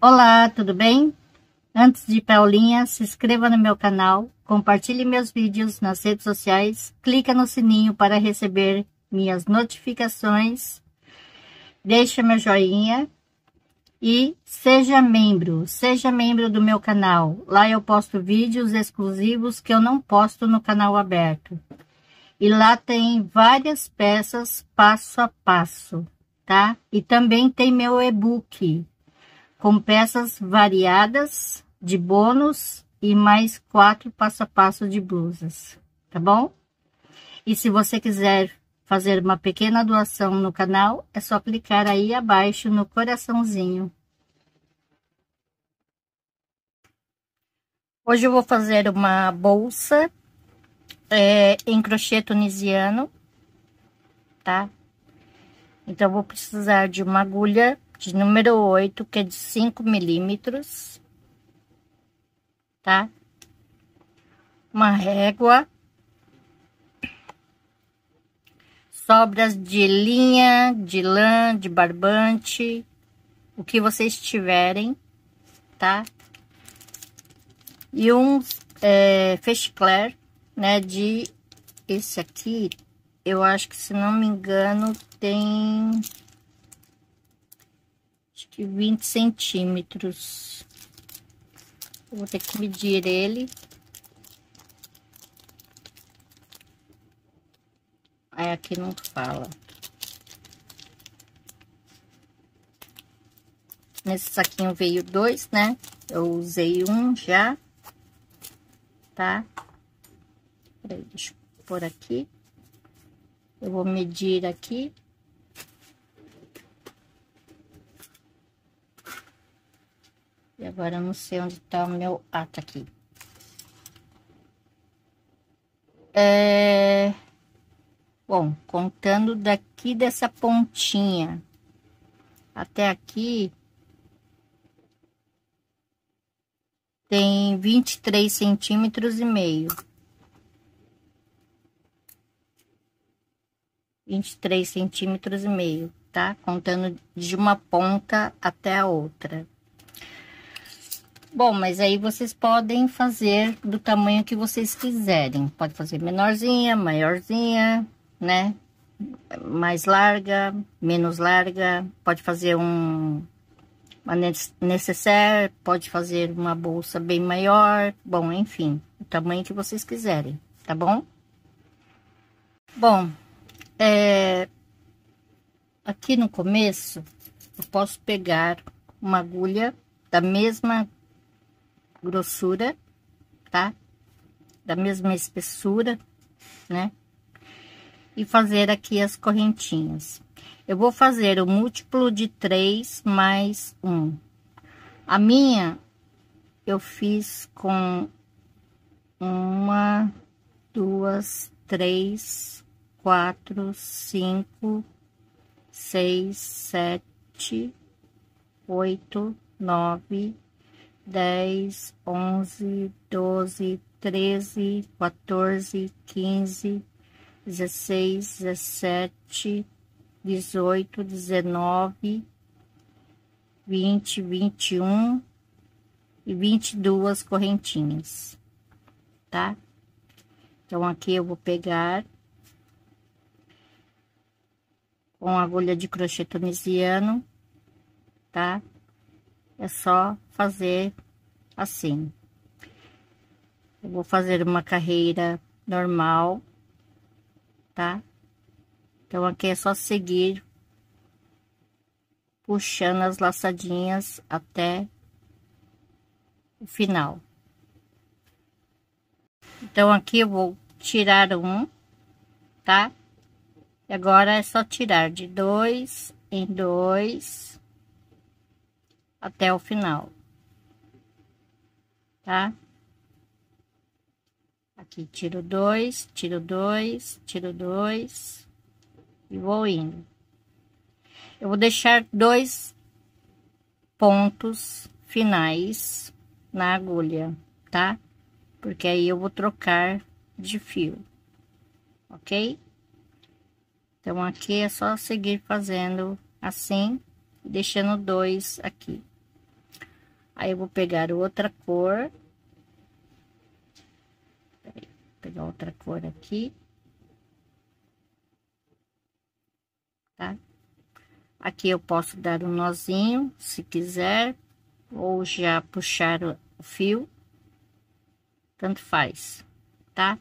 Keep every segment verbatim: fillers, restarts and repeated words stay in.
Olá, tudo bem? Antes de ir para a aulinha, se inscreva no meu canal, compartilhe meus vídeos nas redes sociais, clica no sininho para receber minhas notificações, deixa meu joinha e seja membro, seja membro do meu canal. Lá eu posto vídeos exclusivos que eu não posto no canal aberto. E lá tem várias peças passo a passo, tá? E também tem meu e-book com peças variadas de bônus e mais quatro passo a passo de blusas, tá bom? E se você quiser fazer uma pequena doação no canal, é só clicar aí abaixo no coraçãozinho. Hoje eu vou fazer uma bolsa é, em crochê tunisiano, tá? Então, eu vou precisar de uma agulha de número oito, que é de cinco milímetros, tá? Uma régua, sobras de linha, de lã, de barbante, o que vocês tiverem, tá? E um é, fechicler, né, de esse aqui, eu acho que, se não me engano, tem acho que vinte centímetros. Eu vou ter que medir ele. Aí aqui não fala. Nesse saquinho veio dois, né? Eu usei um já, tá? Peraí, deixa eu pôr aqui. Eu vou medir aqui. E agora eu não sei onde tá o meu... Ah, tá aqui. É... Bom, contando daqui dessa pontinha até aqui, tem vinte e três centímetros e meio. vinte e três centímetros e meio, tá? Contando de uma ponta até a outra. Bom, mas aí vocês podem fazer do tamanho que vocês quiserem. Pode fazer menorzinha, maiorzinha, né? Mais larga, menos larga. Pode fazer um uma necessaire, pode fazer uma bolsa bem maior. Bom, enfim, o tamanho que vocês quiserem, tá bom? Bom, é, aqui no começo, eu posso pegar uma agulha da mesma grossura, tá? Da mesma espessura, né? E fazer aqui as correntinhas. Eu vou fazer o múltiplo de três mais um. A minha, eu fiz com uma, duas, três, quatro, cinco, seis, sete, oito, nove, dez, onze, doze, treze, quatorze, quinze, dezesseis, dezessete, dezoito, dezenove, vinte, vinte e um e vinte e duas correntinhas, tá? Então, aqui eu vou pegar com agulha de crochê tunisiano, tá? É só fazer assim. Eu vou fazer uma carreira normal, tá? Então, aqui é só seguir puxando as laçadinhas até o final. Então, aqui eu vou tirar um, tá? E agora é só tirar de dois em dois até o final, tá? Aqui tiro dois, tiro dois, tiro dois e vou indo. Eu vou deixar dois pontos finais na agulha, tá? Porque aí eu vou trocar de fio, ok? Então, aqui é só seguir fazendo assim, deixando dois aqui. Aí eu vou pegar outra cor. Peraí, vou pegar outra cor aqui. Tá? Aqui eu posso dar um nozinho, se quiser, ou já puxar o fio. Tanto faz, tá?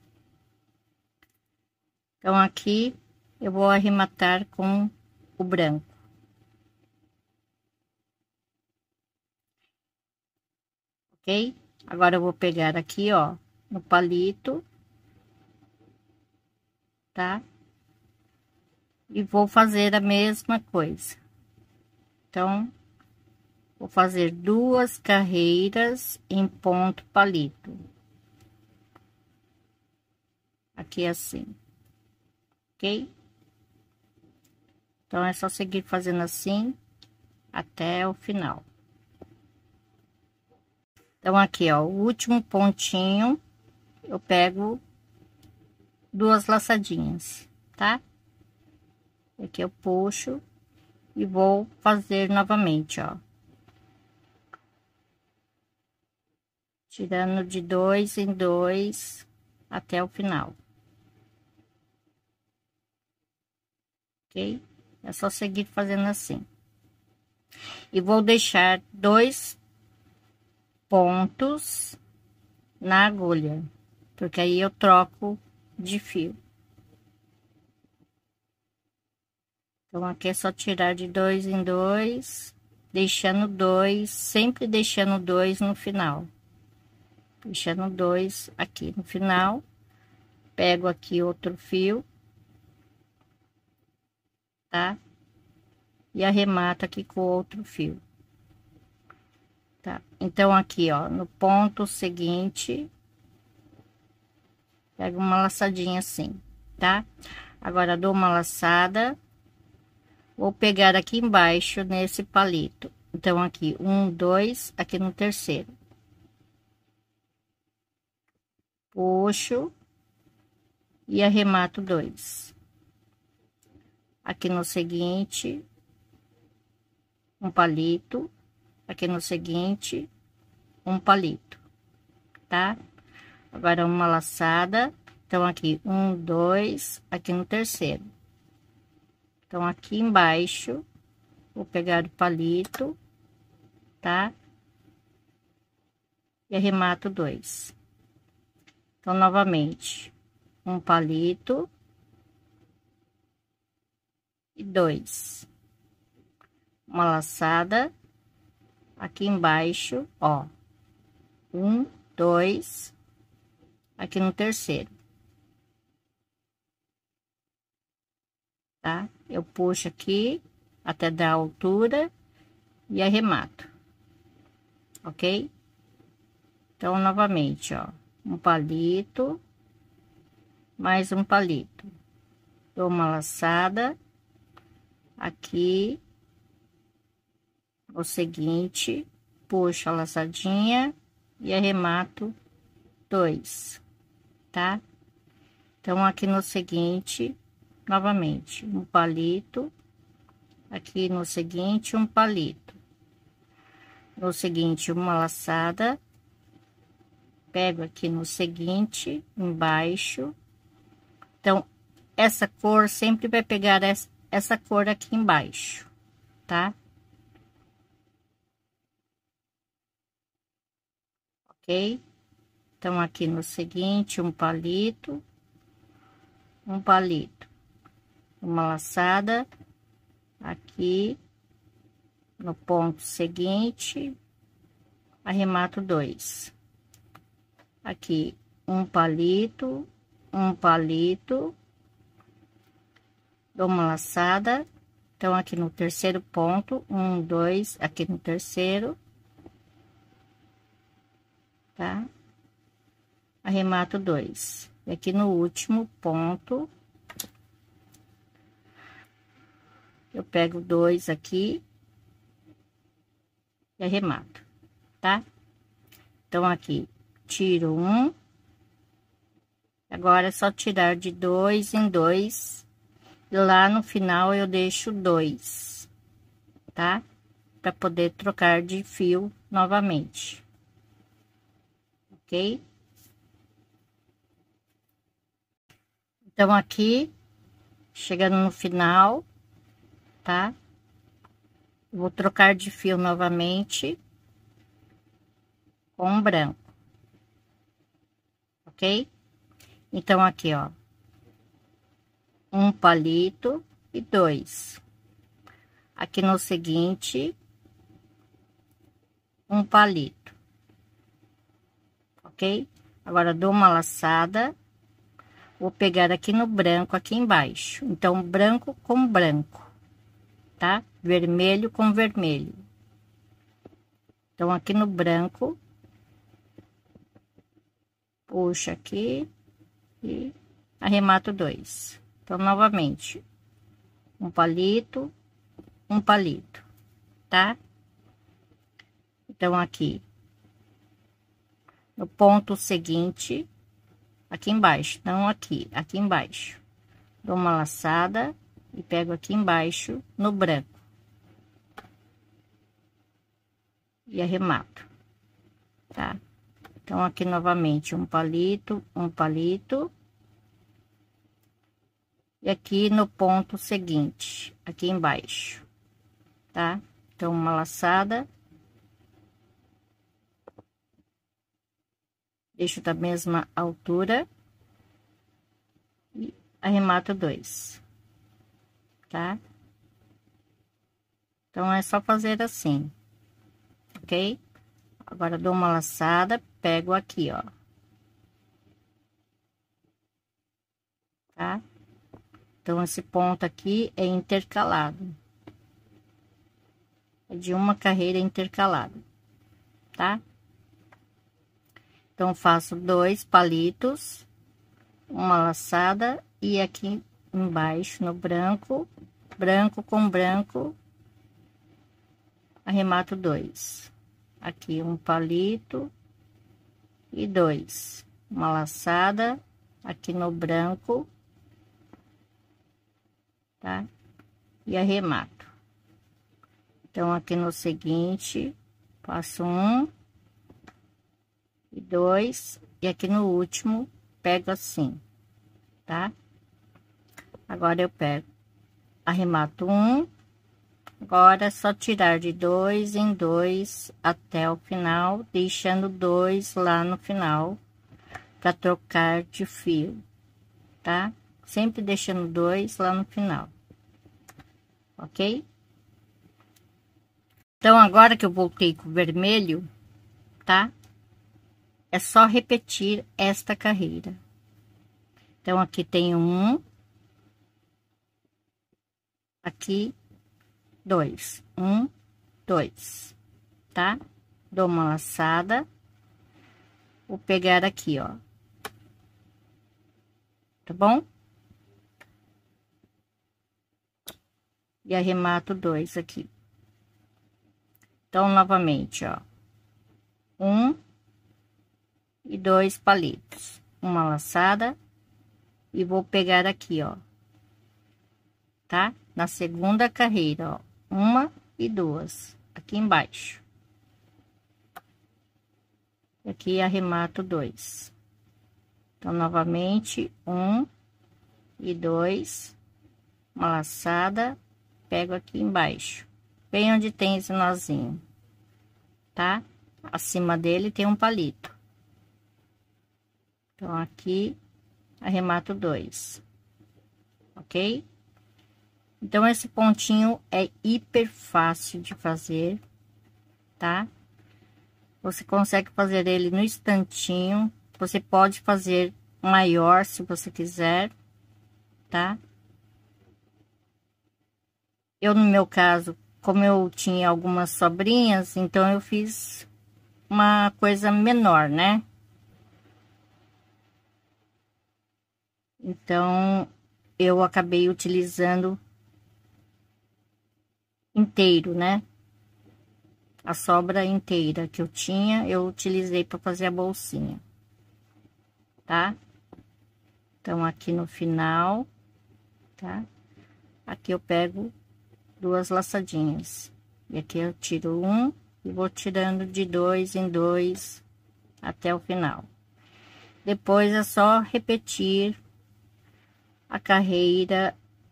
Então, aqui eu vou arrematar com o branco. Ok? Agora eu vou pegar aqui, ó, no palito, tá? E vou fazer a mesma coisa. Então, vou fazer duas carreiras em ponto palito. Aqui assim. Ok? Então, é só seguir fazendo assim até o final. Então, aqui, ó, o último pontinho, eu pego duas laçadinhas, tá? Aqui eu puxo e vou fazer novamente, ó. Tirando de dois em dois até o final. Ok? É só seguir fazendo assim. E vou deixar dois pontos na agulha, porque aí eu troco de fio. Então, aqui é só tirar de dois em dois, deixando dois, sempre deixando dois no final. Deixando dois aqui no final. Pego aqui outro fio, tá? E arremato aqui com outro fio. Tá? Então, aqui, ó, no ponto seguinte, pego uma laçadinha assim, tá? Agora, dou uma laçada, vou pegar aqui embaixo nesse palito. Então, aqui, um, dois, aqui no terceiro. Puxo e arremato dois. Aqui no seguinte, um palito. Aqui no seguinte, um palito, tá? Agora, uma laçada. Então, aqui, um, dois, aqui no terceiro. Então, aqui embaixo, vou pegar o palito, tá? E arremato dois. Então, novamente, um palito e dois. Uma laçada aqui embaixo, ó. Um, dois, aqui no terceiro. Tá? Eu puxo aqui até dar a altura e arremato, ok? Então, novamente, ó, um palito, mais um palito, dou uma laçada aqui, o seguinte, puxo a laçadinha e arremato dois, tá? Então, aqui no seguinte, novamente, um palito, aqui no seguinte, um palito, no seguinte, uma laçada, pego aqui no seguinte, embaixo. Então, essa cor sempre vai pegar essa, essa cor aqui embaixo, tá? Ok? Então, aqui no seguinte, um palito, um palito, uma laçada aqui no ponto seguinte, arremato dois. Aqui, um palito, um palito, dou uma laçada. Então, aqui no terceiro ponto, um, dois, aqui no terceiro, tá? Arremato dois. E aqui no último ponto, eu pego dois aqui e arremato, tá? Então, aqui, tiro um. Agora, é só tirar de dois em dois. E lá no final, eu deixo dois, tá? para poder trocar de fio novamente, ok? Então, aqui, chegando no final, tá? Vou trocar de fio novamente com branco, ok? Então, aqui, ó, um palito e dois. Aqui no seguinte, um palito, ok? Agora, dou uma laçada, vou pegar aqui no branco, aqui embaixo. Então, branco com branco, tá? Vermelho com vermelho. Então, aqui no branco, puxa aqui e arremato dois. Então, novamente, um palito, um palito, tá? Então, aqui, no ponto seguinte, aqui embaixo, não aqui, aqui embaixo, dou uma laçada e pego aqui embaixo no branco e arremato, tá? Então, aqui novamente, um palito, um palito. E aqui no ponto seguinte, aqui embaixo, tá? Então, uma laçada. Deixo da mesma altura. E arremato dois, tá? Então, é só fazer assim, ok? Agora, dou uma laçada, pego aqui, ó. Tá? Então, esse ponto aqui é intercalado. É de uma carreira intercalada, tá? Então, faço dois palitos, uma laçada e aqui embaixo no branco, branco com branco, arremato dois. Aqui um palito e dois, uma laçada aqui no branco, tá? E arremato. Então, aqui no seguinte, faço um e dois, e aqui no último, pego assim, tá? Agora, eu pego, arremato um, agora é só tirar de dois em dois até o final, deixando dois lá no final, para trocar de fio, tá? Sempre deixando dois lá no final, ok? Então, agora que eu voltei com o vermelho, tá? É só repetir esta carreira. Então, aqui tem um, aqui dois, um, dois, tá? Dou uma laçada, vou pegar aqui, ó, tá bom? E arremato dois aqui. Então, novamente, ó, um e dois palitos, uma laçada e vou pegar aqui, ó, tá? Na segunda carreira, ó, uma e duas aqui embaixo. Aqui arremato dois. Então, novamente, um e dois, uma laçada, pego aqui embaixo, bem onde tem esse nozinho, tá? Acima dele tem um palito. Então, aqui, arremato dois, ok? Então, esse pontinho é hiper fácil de fazer, tá? Você consegue fazer ele no instantinho. Você pode fazer maior se você quiser, tá? Eu, no meu caso, como eu tinha algumas sobrinhas, então eu fiz uma coisa menor, né? Então, eu acabei utilizando inteiro, né? A sobra inteira que eu tinha, eu utilizei para fazer a bolsinha, tá? Então, aqui no final, tá? Aqui eu pego duas laçadinhas, E aqui eu tiro um e vou tirando de dois em dois até o final. Depois é só repetir a carreira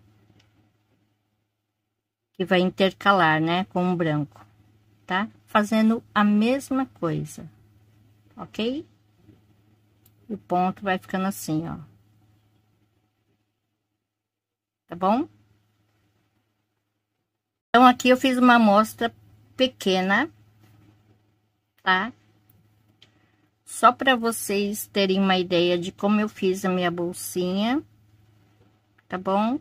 que vai intercalar, né, com o branco, tá? Fazendo a mesma coisa, ok? E o ponto vai ficando assim, ó. Tá bom? Então, aqui eu fiz uma amostra pequena, tá? Só para vocês terem uma ideia de como eu fiz a minha bolsinha, tá bom?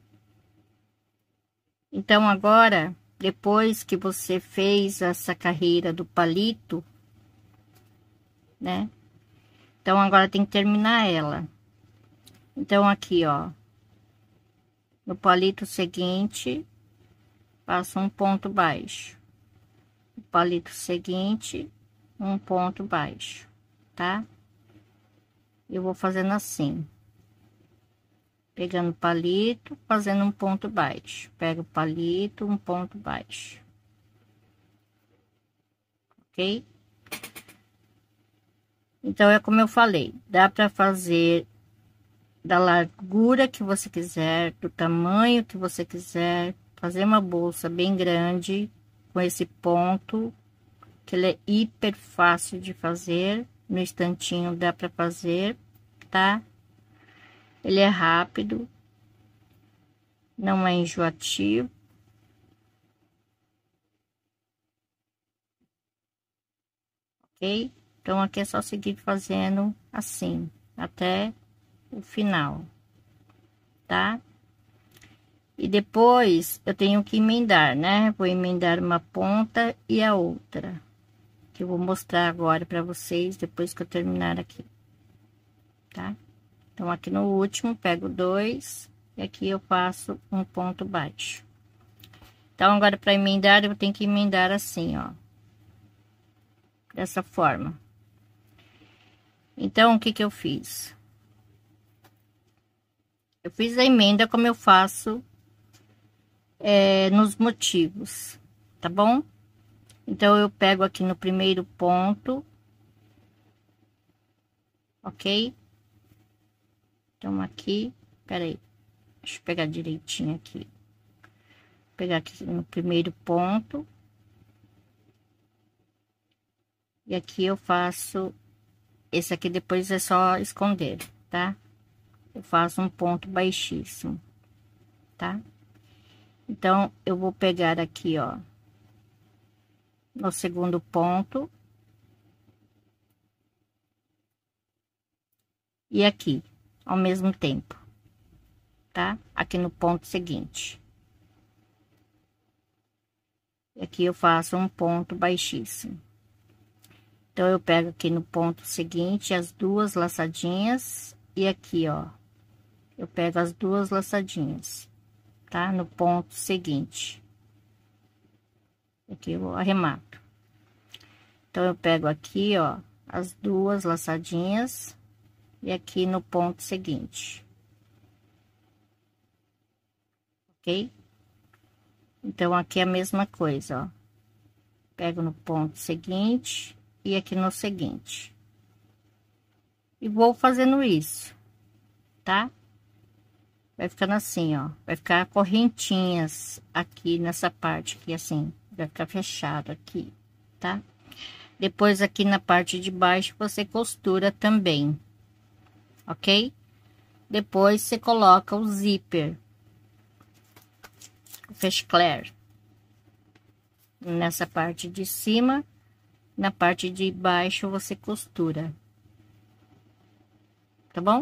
Então, agora, depois que você fez essa carreira do palito, né? Então, agora tem que terminar ela. Então, aqui, ó, no palito seguinte, passo um ponto baixo. No palito seguinte, um ponto baixo, tá? Eu vou fazendo assim. Pegando o palito, fazendo um ponto baixo. Pego o palito, um ponto baixo. Ok? Então, é como eu falei, dá para fazer da largura que você quiser, do tamanho que você quiser, fazer uma bolsa bem grande com esse ponto, que ele é hiper fácil de fazer, no instantinho dá para fazer, tá? Ele é rápido, não é enjoativo. Ok? Então, aqui é só seguir fazendo assim, até o final, tá? E depois, eu tenho que emendar, né? Vou emendar uma ponta e a outra, que eu vou mostrar agora para vocês, depois que eu terminar aqui, tá? Então, aqui no último, pego dois, e aqui eu faço um ponto baixo. Então, agora, para emendar, eu tenho que emendar assim, ó. Dessa forma. Então, o que que eu fiz? Eu fiz a emenda como eu faço é, nos motivos, tá bom? Então, eu pego aqui no primeiro ponto, ok? Então, aqui, peraí, deixa eu pegar direitinho aqui. Vou pegar aqui no primeiro ponto. E aqui eu faço, esse aqui depois é só esconder, tá? Eu faço um ponto baixíssimo, tá? Então, eu vou pegar aqui, ó, no segundo ponto. E aqui, ao mesmo tempo, tá? Aqui no ponto seguinte. E aqui eu faço um ponto baixíssimo. Então, eu pego aqui no ponto seguinte as duas laçadinhas e aqui, ó, eu pego as duas laçadinhas, tá? No ponto seguinte. Aqui eu arremato. Então, eu pego aqui, ó, as duas laçadinhas e aqui no ponto seguinte. Ok? Então, aqui é a mesma coisa, ó. Pego no ponto seguinte e aqui no seguinte. E vou fazendo isso, tá? Vai ficando assim, ó. Vai ficar correntinhas aqui nessa parte aqui, assim. Vai ficar fechado aqui, tá? Depois, aqui na parte de baixo, você costura também, ok? Depois, você coloca o zíper, o fechecler, nessa parte de cima. Na parte de baixo, você costura, tá bom?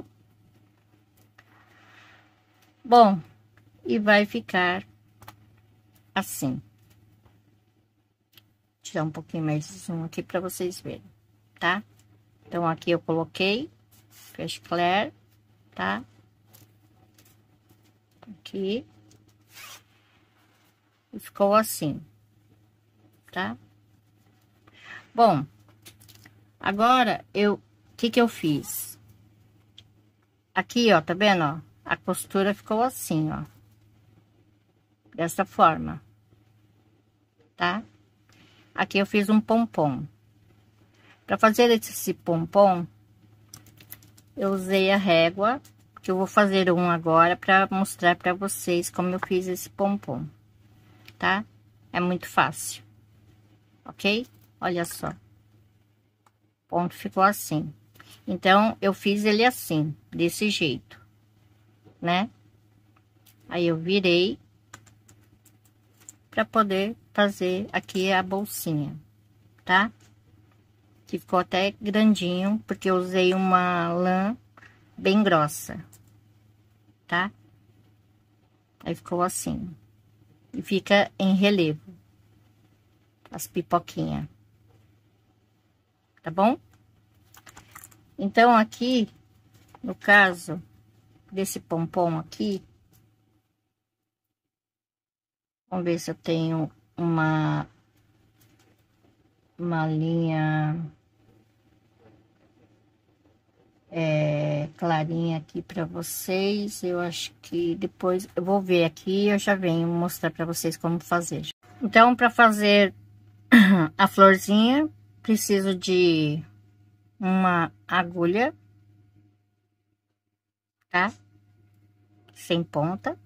Bom, e vai ficar assim. Tirar um pouquinho mais de zoom aqui para vocês verem, tá? Então, aqui eu coloquei fechecler, tá? Aqui. E ficou assim, tá? Bom, agora eu, o que que eu fiz? Aqui, ó, tá vendo, ó? A costura ficou assim, ó. Dessa forma. tá? Aqui eu fiz um pompom. Para fazer esse pompom, eu usei a régua, que eu vou fazer um agora para mostrar para vocês como eu fiz esse pompom, tá? É muito fácil, ok? Olha só. O ponto ficou assim. Então, eu fiz ele assim, desse jeito, né? Aí eu virei para poder fazer aqui a bolsinha, tá? Que ficou até grandinho, porque eu usei uma lã bem grossa, tá? Aí ficou assim. E fica em relevo as pipoquinhas, tá bom? Então, aqui, no caso desse pompom aqui, vamos ver se eu tenho uma, uma linha é, clarinha aqui para vocês. Eu acho que depois eu vou ver aqui e eu já venho mostrar para vocês como fazer. Então, para fazer a florzinha, preciso de uma agulha, tá? Sem ponta.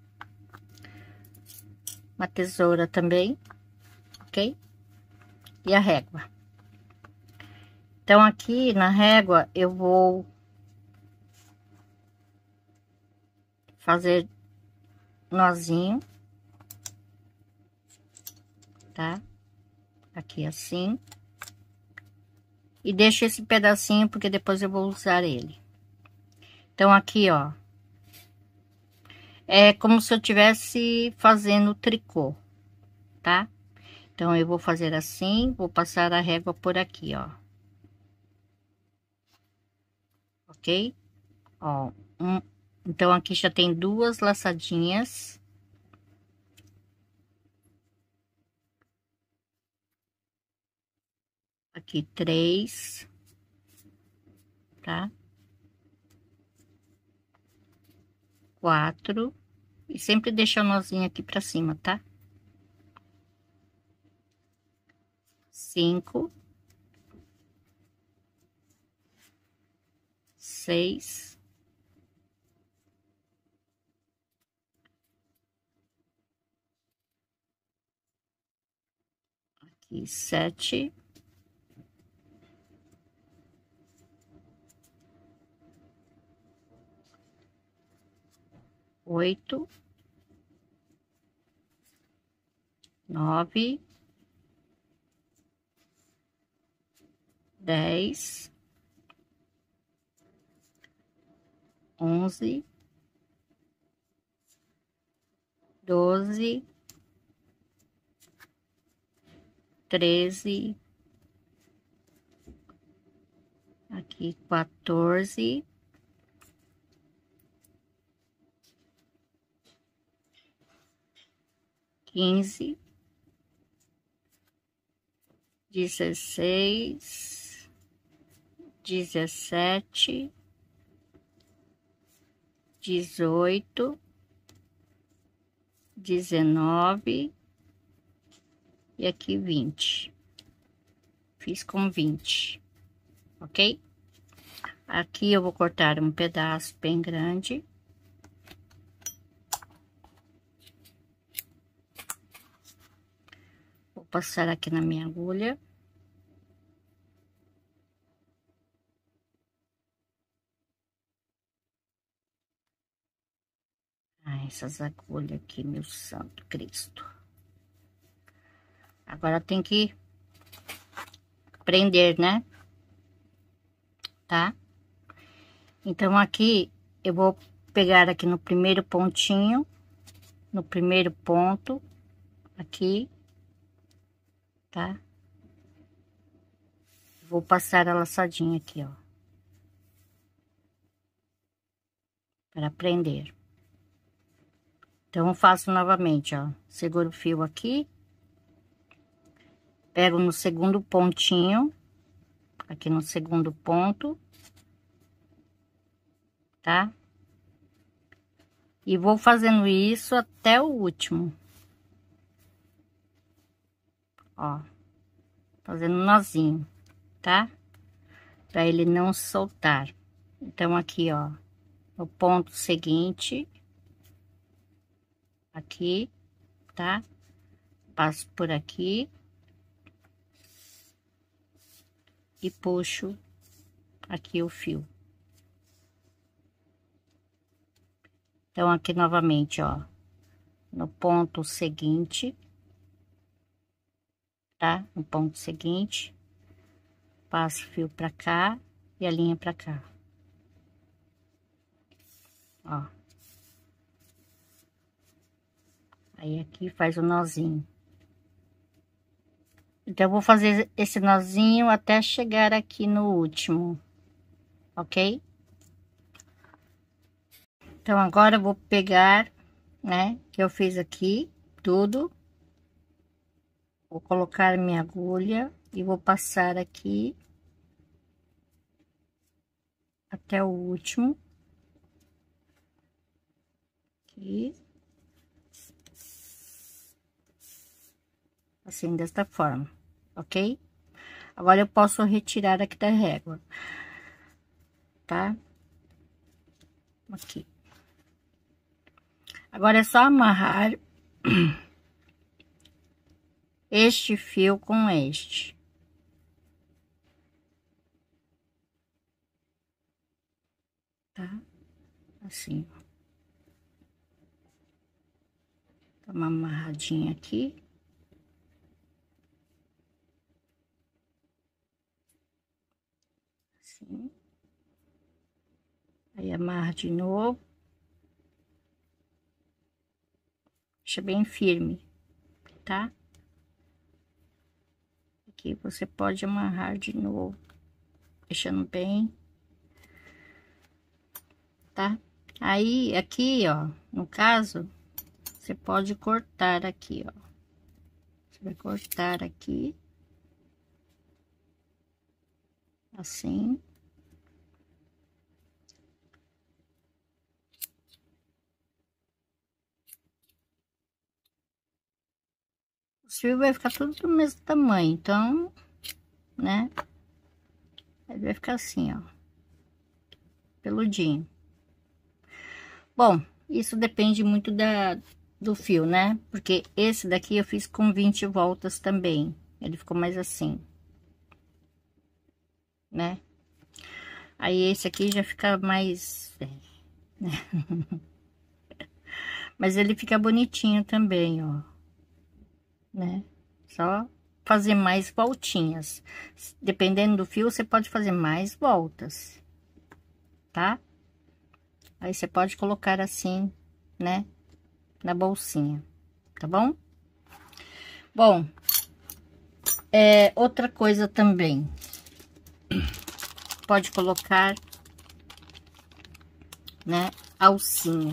Uma tesoura também, ok? E a régua. Então, aqui na régua, eu vou fazer nozinho, tá? Aqui assim. E deixo esse pedacinho, porque depois eu vou usar ele. Então, aqui, ó. É como se eu tivesse fazendo tricô, tá? Então, eu vou fazer assim, vou passar a régua por aqui, ó. Ok? Ó, um, então, aqui já tem duas laçadinhas. Aqui, três. Tá? Quatro. E sempre deixa o nozinho aqui pra cima, tá? Cinco. Seis. Aqui, sete. Oito. Nove. Dez. Onze. Doze. Treze. Aqui, quatorze. Quinze. Dezesseis. Dezessete. Dezoito. Dezenove. E aqui vinte. Fiz com vinte, ok? Aqui eu vou cortar um pedaço bem grande. Vou passar aqui na minha agulha. Ah, essas agulhas aqui, meu santo Cristo. Agora tem que prender, né? Tá? Então, aqui, eu vou pegar aqui no primeiro pontinho, no primeiro ponto, aqui, tá? Vou passar a laçadinha aqui, ó. Para prender. Então, eu faço novamente, ó. Seguro o fio aqui. Pego no segundo pontinho, aqui no segundo ponto, tá? E vou fazendo isso até o último. ó, fazendo um nozinho, tá? Pra ele não soltar. Então, aqui, ó, no ponto seguinte, aqui, tá? Passo por aqui e puxo aqui o fio. Então, aqui novamente, ó, no ponto seguinte, tá? No ponto seguinte, passo o fio pra cá e a linha pra cá. Ó. Aí, aqui faz o nozinho. Então, eu vou fazer esse nozinho até chegar aqui no último, ok? Então, agora eu vou pegar, né, que eu fiz aqui, tudo. Vou colocar minha agulha e vou passar aqui até o último. Aqui. Assim, desta forma, ok? Agora eu posso retirar aqui da régua, tá? Aqui. Agora é só amarrar este fio com este. Tá? Assim. Dá uma amarradinha aqui. Assim. Aí amarra de novo. Deixa bem firme, tá? Aqui você pode amarrar de novo, deixando bem, tá? Aí, aqui, ó, no caso, você pode cortar aqui, ó. Você vai cortar aqui. Assim. O fio vai ficar tudo do mesmo tamanho, então, né? Ele vai ficar assim, ó. Peludinho. Bom, isso depende muito da, do fio, né? Porque esse daqui eu fiz com vinte voltas também. Ele ficou mais assim, né? Aí esse aqui já fica mais... né? Mas ele fica bonitinho também, ó. Né? Só fazer mais voltinhas. Dependendo do fio, você pode fazer mais voltas, tá? Aí você pode colocar assim, né? Na bolsinha, tá bom? Bom, é, outra coisa também. Pode colocar, né? Alcinha.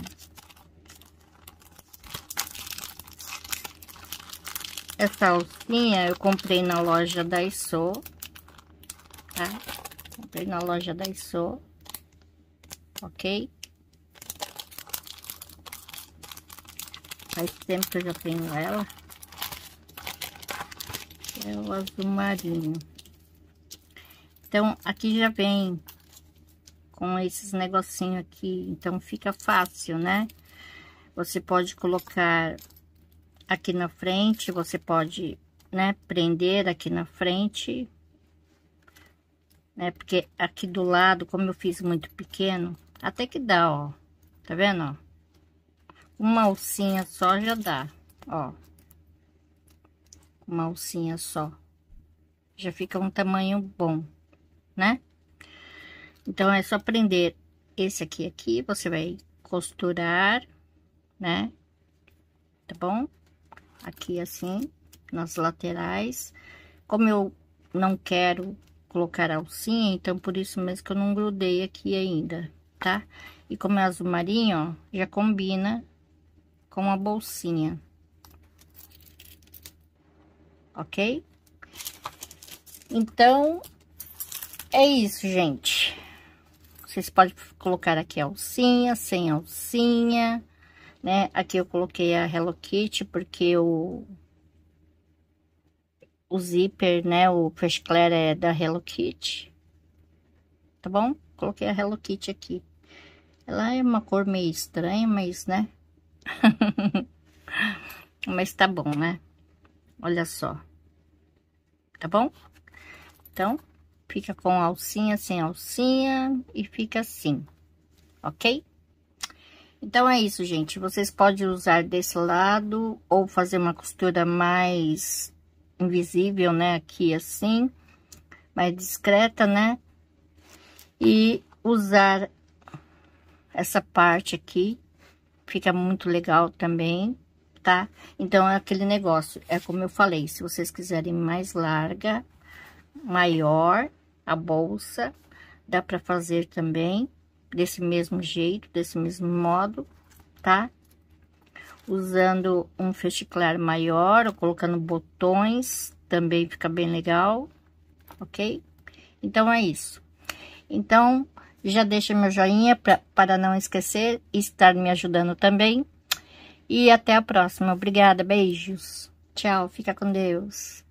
Essa alcinha eu comprei na loja Daiso, tá? Comprei na loja Daiso, ok? Faz tempo que eu já tenho ela. É o azul marinho. Então, aqui já vem com esses negocinhos aqui, então fica fácil, né? Você pode colocar aqui na frente, você pode, né, prender aqui na frente, né? Porque aqui do lado, como eu fiz muito pequeno, até que dá, ó. Tá vendo, ó? Uma alcinha só já dá, ó. Uma alcinha só. Já fica um tamanho bom, né? Então, é só prender esse aqui, aqui, você vai costurar, né? Tá bom? Aqui assim, nas laterais. Como eu não quero colocar alcinha, então por isso mesmo que eu não grudei aqui ainda, tá? E como é azul marinho, ó, já combina com a bolsinha. Ok? Então, é isso, gente. Vocês podem colocar aqui alcinha, sem alcinha, né? Aqui eu coloquei a Hello Kitty porque o o zíper, né? O fechicler é da Hello Kitty. Tá bom? Coloquei a Hello Kitty aqui. Ela é uma cor meio estranha, mas, né? Mas tá bom, né? Olha só. Tá bom? Então, fica com alcinha, sem alcinha e fica assim, ok? Então, é isso, gente. Vocês podem usar desse lado ou fazer uma costura mais invisível, né? Aqui, assim, mais discreta, né? E usar essa parte aqui, fica muito legal também, tá? Então, é aquele negócio, é como eu falei, se vocês quiserem mais larga, maior, a bolsa, dá pra fazer também, desse mesmo jeito, desse mesmo modo, tá? Usando um fechiclar maior, ou colocando botões, também fica bem legal, ok? Então, é isso. Então, já deixa meu joinha pra, para não esquecer e estar me ajudando também. E até a próxima. Obrigada, beijos. Tchau, fica com Deus.